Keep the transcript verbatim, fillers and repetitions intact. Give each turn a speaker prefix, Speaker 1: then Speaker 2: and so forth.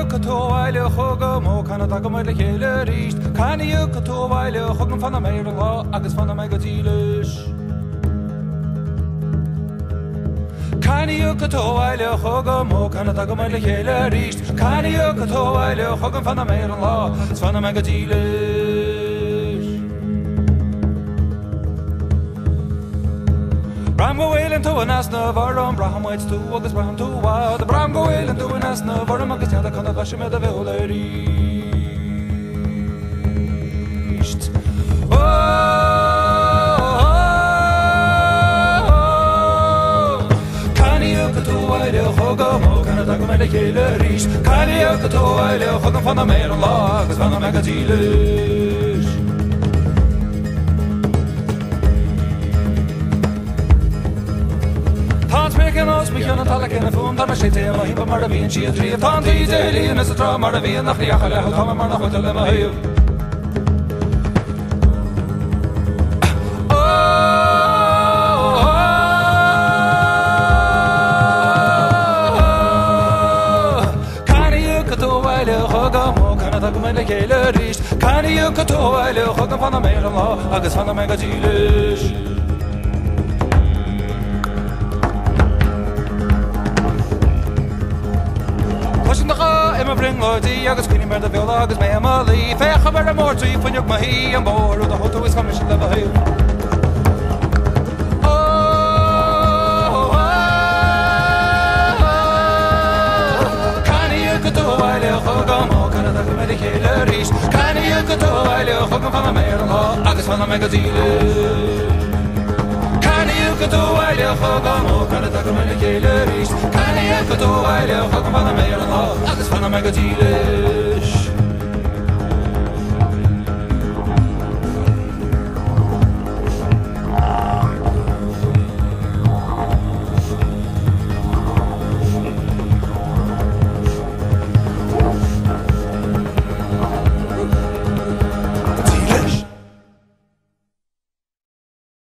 Speaker 1: go toile chugam mo kana dag mo le hele richt Can you go toile chugam fan me la agus fan me gatiles Can you go toile chugam mo kana dag mo le hele richt Can you go toile chugam fan me la agus fan me gatiles Bram go wailing to an asna varum Braham waits to August Braham to wild The Bram go wailing to an asna varum Agus the kind of Bashim the Villaricht Oh, Can you go to Wile Hogam O Can I talk about the Killericht Can you go to Wile Hogam from the Mayor Law Agus from the Magazilish Speaking of speaking of talking on the phone, I'm a shitty and I'm a Maravian. She is three of Tanti, Daily, and it's a drama Maravian. The Yakala, Tom and Marna Hotel, and I. Can you go to Wile Hogam? Can I talk about the Killericht? Can you go to Wile Hogam from the Mayor Law? Agus from the Magazilish. I'm a bring Lordy, August Queenie Murder Bill, August May Emily, Fair Hammer more to you when you're my and board of the hotel is coming to the hill. Oh, can you go to Wile Hogam? Can I talk about the Killericht? Can you go to Wile Hogam from the Mayor Law? August from the Magazine. Can you go to Wile Hogam? Can I talk about the Killericht? Can you go to Wile Hogam from the Mayor Law? Agus van de magazine